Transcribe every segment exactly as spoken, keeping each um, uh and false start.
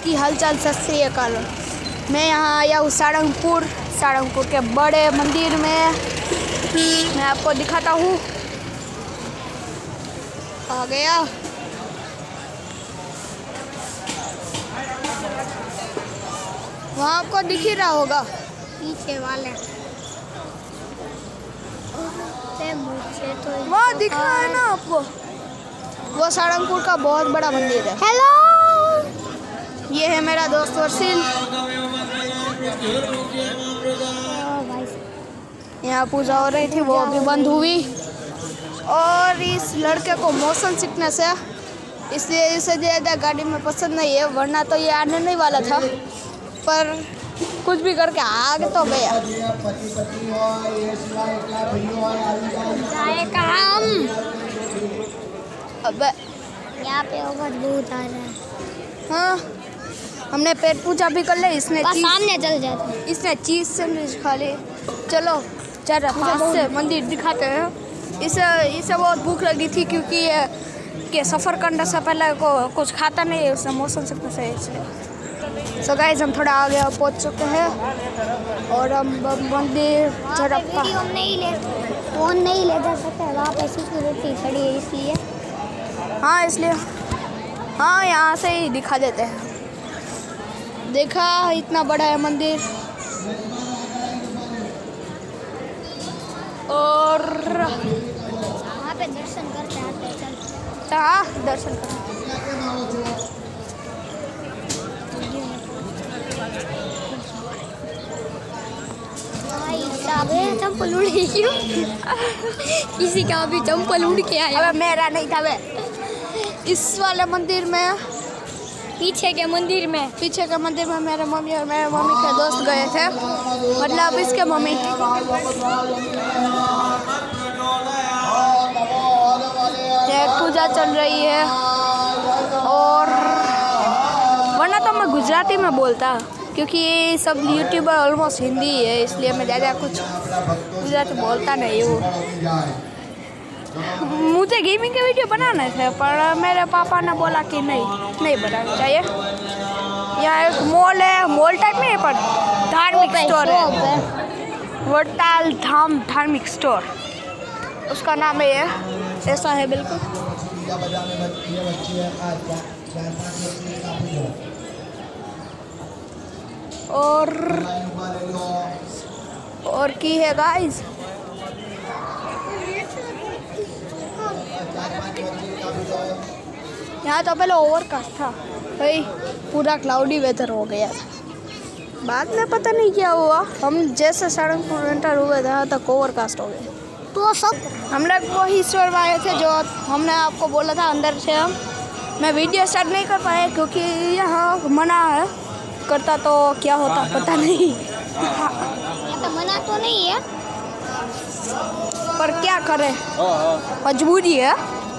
की हालचाल सत श्री अकाल। मैं यहाँ आया हूँ सारंगपुर सारंगपुर के बड़े मंदिर में। मैं आपको दिखाता हूँ। आ गया। वहाँ आपको दिख ही रहा होगा पीछे वाले, तो वहाँ दिख रहा है ना आपको, वो सारंगपुर का बहुत बड़ा मंदिर है। हेलो, ये है मेरा दोस्त वर्षिल। यहाँ पूजा हो रही थी, वो अभी बंद हुई। और इस लड़के को मोशन सिकनेस है, इसलिए इसे ज़्यादा गाड़ी में पसंद नहीं है, वरना तो ये आने नहीं वाला था, पर कुछ भी करके आग तो गया। काम अब यहाँ पे ओवर बहुत आ रहा है। हाँ, हमने पेट पूजा भी कर ले। इसने सामने चल जाते, इसने चीज सैंडविच खा ली। चलो जरा पास से मंदिर दिखाते हैं। इसे इसे बहुत भूख लगी थी, क्योंकि ये के सफ़र करने से पहले को कुछ खाता नहीं है, उसने मौसम से कुछ है इसलिए। सो गाइस, हम थोड़ा आगे पहुंच चुके हैं और हम मंदिर जरा वीडियो नहीं ले फोन नहीं ले जा सकते, वहाँ पे सिक्योरिटी खड़ी है इसलिए। हाँ इसलिए हाँ यहाँ से ही दिखा देते हैं। देखा, इतना बड़ा है मंदिर। और वहाँ पे दर्शन करते आते चलते। हाँ दर्शन करते। चंपल उड़ गई क्यों? किसी का भी चंपल उड़ के आया। अबे मेरा नहीं था वे। इस वाले मंदिर में, पीछे के मंदिर में पीछे के मंदिर में मेरे मम्मी और मेरे मम्मी के दोस्त गए थे, मतलब इसके मम्मी। पूजा चल रही है, और वरना तो मैं गुजराती में बोलता, क्योंकि ये सब यूट्यूबर ऑलमोस्ट हिंदी है, इसलिए मैं ज़्यादा कुछ गुजराती बोलता नहीं हूँ। मुझे गेमिंग के वीडियो बनाने थे, पर मेरे पापा ने बोला कि नहीं नहीं बनाना चाहिए। यहाँ एक मॉल है, मॉल टाइप में है पर धार्मिक स्टोर है, वड़ताल धाम धार्मिक स्टोर उसका नाम है। ऐसा है बिल्कुल। और और की है गाइस, यहाँ तो पहले ओवरकास्ट था भाई, पूरा क्लाउडी वेदर हो गया था। बाद में पता नहीं क्या हुआ, हम जैसे सारंगपुर एंटर हुए थे तक ओवरकास्ट हो गया। तो सब हम लोग वो ही स्टोर में आए थे जो हमने आपको बोला था। अंदर से हम मैं वीडियो स्टार्ट नहीं कर पाया, क्योंकि यहाँ मना है, करता तो क्या होता पता नहीं। यहाँ तो मना तो नहीं है, पर क्या करें, मजबूरी है।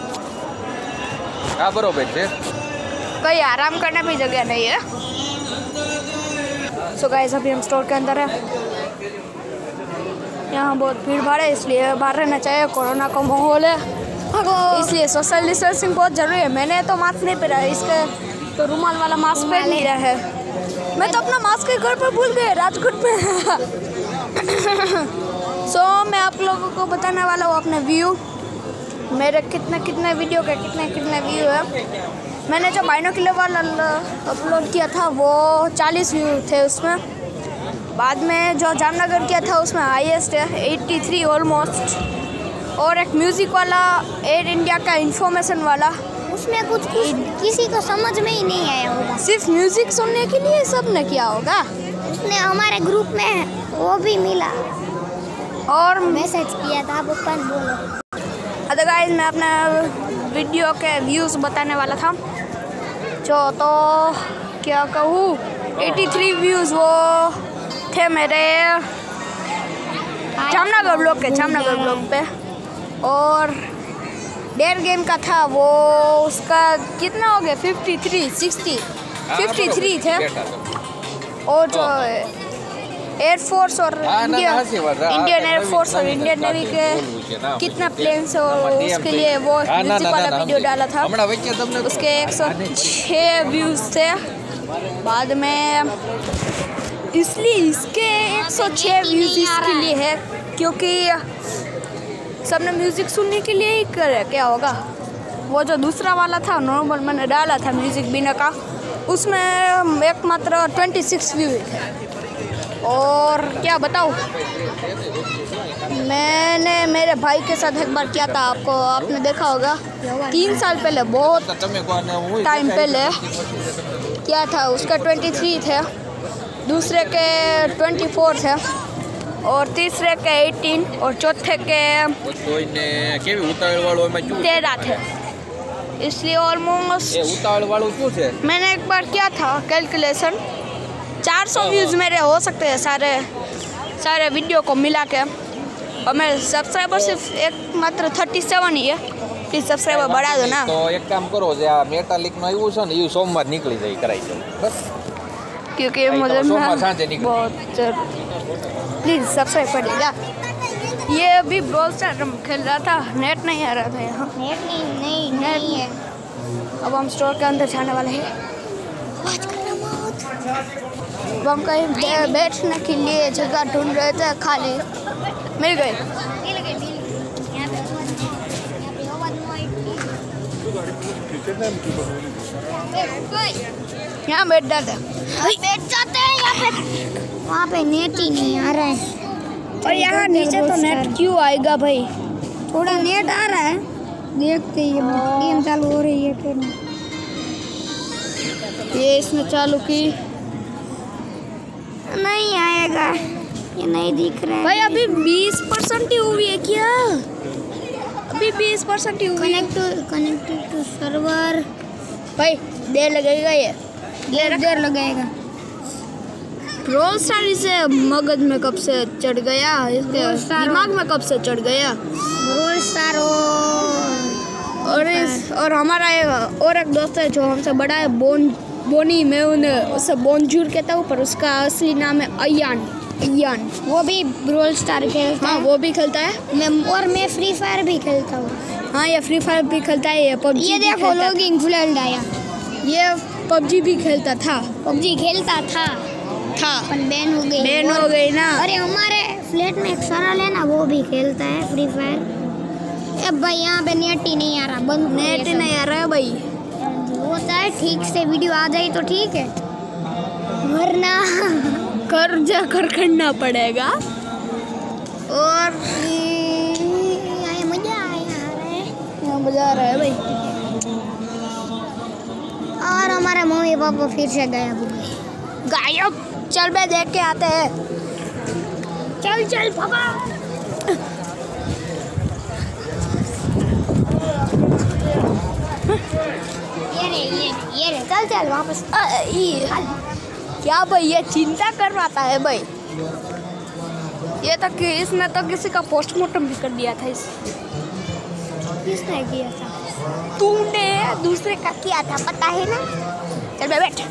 हाँ बरोबर है, कहीं आराम करने भी जगह नहीं है। सो गाइस, अभी हम स्टोर के अंदर है। यहाँ बहुत भीड़ भाड़ है, इसलिए बाहर रहना चाहिए। कोरोना का माहौल है, इसलिए सोशल डिस्टेंसिंग बहुत ज़रूरी है। मैंने तो मास्क नहीं पहना है, इसके तो रुमाल वाला मास्क पहन नहीं रहा है। मैं तो अपना मास्क घर पर भूल गए राजकोट में। सो so, मैं आप लोगों को बताने वाला हूँ अपने व्यू, मेरे कितने कितने वीडियो के कितने कितने व्यू है। मैंने जो बाइनोकुलर वाला अपलोड किया था वो चालीस व्यू थे उसमें। बाद में जो जामनगर किया था उसमें हाईएस्ट है तिरासी ऑलमोस्ट। और एक म्यूज़िक वाला एयर इंडिया का इंफॉर्मेशन वाला, उसमें कुछ किसी को समझ में ही नहीं आया होगा, सिर्फ म्यूज़िक सुनने के लिए सब ने किया होगा। उसने हमारे ग्रुप में वो भी मिला और मैसेज किया था, आप ऊपर बोलो। अदर गाइस, मैं अपना वीडियो के व्यूज़ बताने वाला था, जो तो क्या कहूँ, तिरासी व्यूज़ वो थे मेरे जामनगर ब्लॉग के जामनगर ब्लॉग पे। और डेयर गेम का था वो, उसका कितना हो गया, तिरेपन, साठ, तिरेपन थे। और जो एयरफोर्स और इंडियन इंडियन एयरफोर्स और इंडियन नेवी के कितना प्लेन्स हो, उसके लिए वो म्यूजिक वाला वीडियो डाला था, उसके एक सौ छः व्यूज़ थे। बाद में इसलिए इसके एक सौ छः व्यूज़ इसके लिए है क्योंकि सबने म्यूज़िक सुनने के लिए ही करे। क्या होगा, वो जो दूसरा वाला था नॉर्मल मैंने डाला था म्यूज़िक बिना का, उसमें एक मात्र ट्वेंटी सिक्स व्यू थे। और क्या बताऊँ, मैंने मेरे भाई के साथ एक बार किया था, आपको आपने देखा होगा तीन साल पहले, बहुत टाइम पहले किया था। उसका ट्वेंटी थ्री थे, दूसरे के ट्वेंटी फोर थे और तीसरे के एटीन और चौथे के तेरह थे। इसलिए ऑलमोस्ट मैंने एक बार किया था कैलकुलेशन, चार सौ व्यूज़ मेरे हो सकते हैं सारे सारे वीडियो को मिला के। और मेरे सब्सक्राइबर सिर्फ एक मात्र थर्टी सेवन ही है, प्लीज सब्सक्राइबर बढ़ा दो ना। तो एक काम करो, जे आ मेटालिक नो आव्યું છે ને એ સોમવાર નીકળી જાય કરાઈ દો બસ, क्योंकि मुझे बहुत प्लीज सब्सक्राइब कर लीजिएगा। ये अभी ब्रॉल स्टार खेल रहा था, नेट नहीं आ रहा था यहाँ। नेट नहीं नहीं नहीं है। अब हम स्टोर के अंदर जाने वाले हैं। अब हम कहीं बे- बैठने के लिए जगह ढूंढ रहे थे, खाली मिल गई। मिल गए मिल गए। यहाँ पे यहाँ पे यहाँ बैठ जाते हैं। बैठ जाते हैं यहाँ पे। वहाँ पे नेट ही नहीं आ रहा है। और यहाँ नीचे तो नेट क्यों आएगा भाई? थोड़ा नेट आ रहा है, देखते ही गेम चालू हो रही है फिर। ये इसने चालू की, नहीं आएगा, ये नहीं दिख रहा है भाई अभी बीस परसेंट ही हुई है क्या? अभी बीस परसेंट ही हुई है। Connect to connected to server. भाई देर लगेगा, ये देर देर लगेगा। ब्रॉल स्टार इसे मगज में कब से चढ़ गया, इसके Brawl Star दिमाग में कब से चढ़ गया। ब्रॉल स्टार और इस और हमारा एक और एक दोस्त है जो हमसे बड़ा है, बोन बोनी, मैं उन्हें उसे बोनजूर कहता हूँ, पर उसका असली नाम है अयान। अयान वो भी ब्रॉल स्टार खेलता हाँ है। वो भी खेलता है। मैं और मैं फ्री फायर भी खेलता हूँ। हाँ ये फ्री फायर भी खेलता है, ये पबजी ये देखो लॉगिंग फ्लड आया। ये पबजी भी खेलता था पबजी खेलता था था पर बैन हो गई। बैन हो गई ना। अरे हमारे फ्लैट में एक सरल है ना, वो भी खेलता है फ्री फायर। ए भाई यहाँ पे नेट ही नहीं आ रहा, बंद नेट नहीं आ रहा है भाई। होता है ठीक से वीडियो आ जाए तो ठीक है, वरना कर जा कर करना पड़ेगा। और ये मजा आया है। यहाँ मजा आ रहा है भाई। और हमारे मम्मी पापा फिर से गायब हो गए। गायब, चल मैं देख के आते हैं। चल चल पापा। ये रे ये रे ये रे चल चल वापस। अ, ये क्या भाई, ये चिंता करवाता है भाई। ये तक कि इसने तो किसी का पोस्टमार्टम भी कर दिया था। इस किसने किया था? तूने दूसरे का किया था, पता है ना। चल मैं बैठ।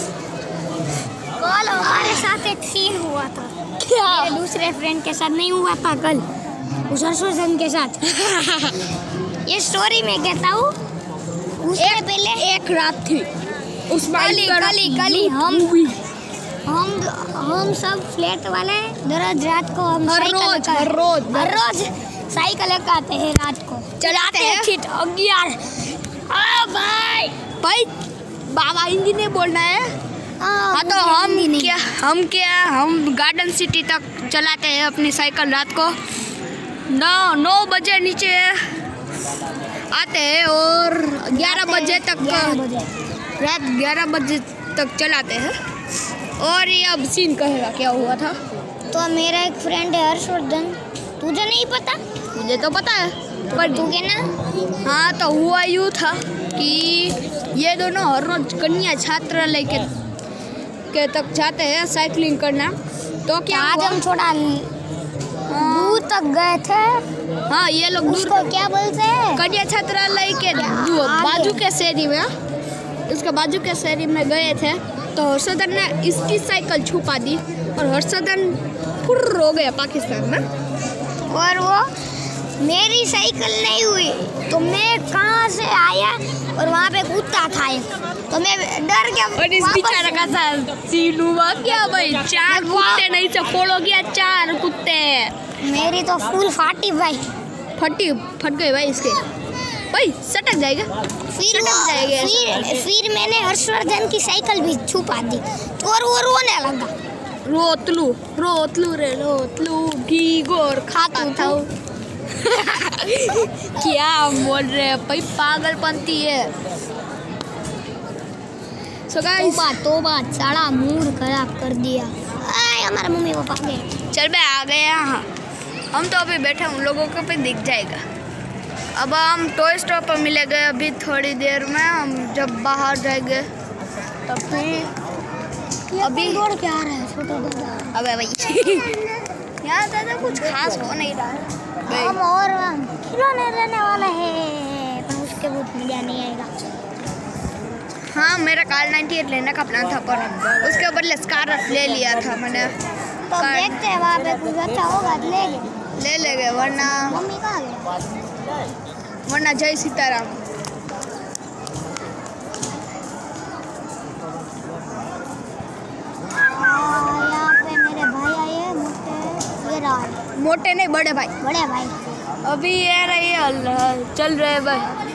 कल हमारे साथ एक सीन हुआ था। क्या? मेरे दूसरे फ्रेंड के साथ नहीं हुआ था कल, उस हर्षवर्धन के साथ। ये स्टोरी में कहता हूँ। उससे पहले एक रात थी उस कली कली कली हम हम हम सब फ्लैट वाले दररोज रात को हम हर साइकिल रोज, लेकर- हर रोज। हर रोज साइकिल लेकर आते हैं रात को, चलाते हैं। ठीक अग्यार। आ भाई भाई बाबा हिंदी नहीं बोलना है। हाँ तो हम क्या हम क्या हम गार्डन सिटी तक चलाते हैं अपनी साइकिल। रात को नौ नौ बजे नीचे आते हैं और ग्यारह बजे तक ग्यारह बजे रात ग्यारह बजे तक चलाते हैं। और ये अब सीन कहेगा क्या हुआ था। तो मेरा एक फ्रेंड है हर्षवर्धन, तुझे नहीं पता? मुझे तो पता है, पर तू कहना। हाँ तो हुआ यूँ था कि ये दोनों हर रोज कन्या छात्रालय के के तक जाते हैं साइकिलिंग करना। तो क्या आज हुआ? हम थोड़ा दूर तक गए थे। हाँ ये लोग दूर उसको क्या बोलते हैं? कन्या छात्रालय के दू- आगे। बाजू के शहरी में, उसके बाजू के शहरी में गए थे। तो हर्षवर्धन ने इसकी साइकिल छुपा दी और हर्षवर्धन फुर्र हो गया पाकिस्तान में। और वो मेरी साइकिल नहीं हुई तो मैं कहाँ से आया और वहाँ पे कुत्ता था एक, तो मैं डर गया। और इस बेचारा का साथ सीन हुआ क्या भाई, चार कुत्ते नहीं से फॉलो किया, चार कुत्ते। मेरी तो फुल फाटी भाई, फटी फट गए भाई इसके, भाई सटक जाएगा। फिर सटक वो- जाएगा ऐसा। फिर फिर मैंने हर्षवर्धन की साइकिल भी छुपा दी और वो रोने लगा। रोतलू रोतलू रे रोतलू भीगोर खाता था वो। क्या बोल रहे हैं भाई, पागलपंती है। सो गाइस, तोबा तोबा, साला मूड खराब कर दिया। आय हमारे मम्मी पापा गए। चल मैं आ गए यहाँ, हम तो अभी बैठे, उन लोगों को भी दिख जाएगा। अब हम टॉय स्टॉप पर मिलेंगे अभी थोड़ी देर में, हम जब बाहर जाएंगे तब फिर। अभी दौड़ के आ रहा है छोटा दादा। अबे भाई यहाँ ज़्यादा कुछ खास हो नहीं रहा है। हम और हम खिलौने लेने वाले हैं, पर उसके बहुत मजा नहीं आएगा। हाँ, मेरा कार नाइन्टी एट लेने का प्लान था, पर उसके बदले स्कारफ ले लिया था मैंने। तो कार- देखते हैं वहाँ पे कुछ अच्छा होगा तो ले ले। ले लेंगे, वरना मम्मी कहाँ गई? वरना जय सीताराम। हाँ, यहाँ पे मेरे भाई आए हैं, मोटे ये रहा है, मोटे नहीं, बड़े भाई। बड़े भाई। अभी ये रही है, अल्लाह चल रहे हैं भाई।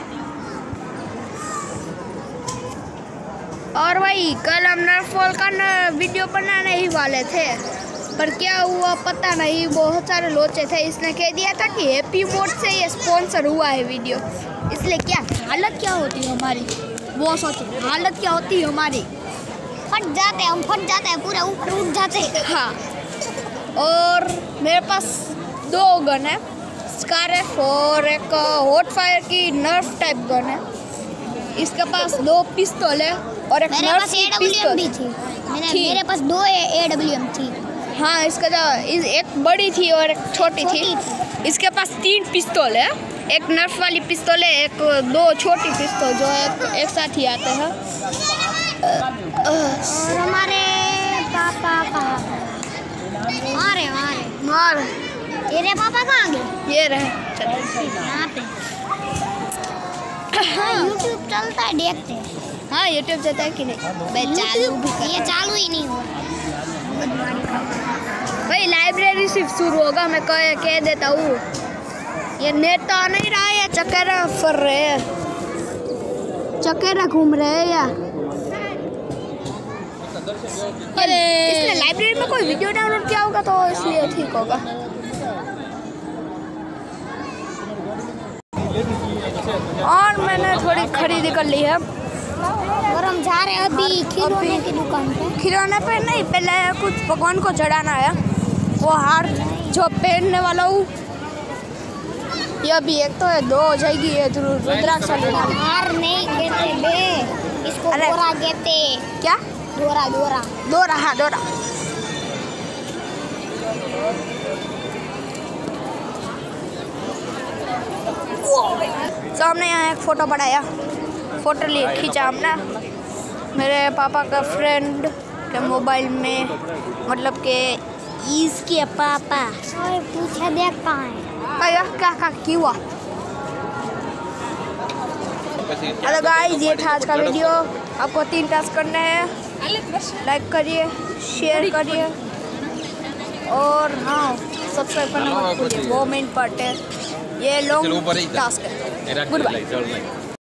और भाई कल हम नर्फॉल का न वीडियो बनाने ही वाले थे, पर क्या हुआ पता नहीं, बहुत सारे लोचे थे। इसने कह दिया था कि हैप्पी मोड से ये स्पॉन्सर हुआ है वीडियो, इसलिए क्या हालत क्या होती है हमारी, वो सोचो हालत क्या होती है हमारी। फट जाते हैं हम, फट जाते हैं, पूरा ऊपर उठ जाते हैं। हाँ, और मेरे पास दो गन है, स्कारफ और एक हॉट फायर की नर्फ टाइप गन है। इसके पास दो पिस्तौल है और एक मेरे नर्फ पास की एडब्ल्यूएम भी पिस्तौल। थी, मैंने थी। मेरे पास दो एडब्ल्यूएम थी। हाँ, इसका जो इस एक बड़ी थी और एक छोटी थी। छोटी इसके पास तीन पिस्तौल है, एक नर्फ वाली पिस्तौल है, एक दो छोटी पिस्तौल जो एक, एक साथ ही आते हैं। और हमारे पापा कहाँ गए? आ रहे आ रहे। मार तेरे पापा कहाँ गए? ये रहे, चल। यहाँ पे। यूट्यूब चलता है, देखते हैं। हाँ, यूट्यूब चलता है कि नहीं भाई, चालू भी कर। ये चालू ही नहीं हो रहा। भाई लाइब्रेरी सिर्फ शुरू होगा, मैं कह कह देता हूँ। ये नेट तो आ नहीं रहा है, या चक्कर फर रहे हैं, चक्कर घूम रहे हैं या इसने लाइब्रेरी में कोई वीडियो डाउनलोड किया होगा तो इसलिए ठीक होगा। और मैंने थोड़ी खरीदी कर ली है, और हम जा रहे हैं अभी खिलौने की दुकान पे। खिलौने पे नहीं, पहले कुछ भगवान को चढ़ाना है, वो हार जो पहनने वाला हूँ। ये अभी एक तो है, दो हो जाएगी ये रुद्राक्ष वाली। हार नहीं कहते बे, इसको अरे। दोरा कहते। क्या? दोरा दोरा। दोरा, हाँ दोरा। तो हमने यहाँ एक फ़ोटो बढ़ाया, फ़ोटो लिए खींचा हमने मेरे पापा का फ्रेंड के मोबाइल में, मतलब के इसके पापा। ओए पूछे देख पाए। क्या क्या क्या क्यों हुआ? हेलो गाइस, ये था आज का वीडियो। आपको तीन टास्क करने हैं, लाइक करिए, शेयर करिए और हाँ सब्सक्राइब करना मत भूलिए, वो मेन पार्ट है। ये लॉन्ग टास्क है। Good bye.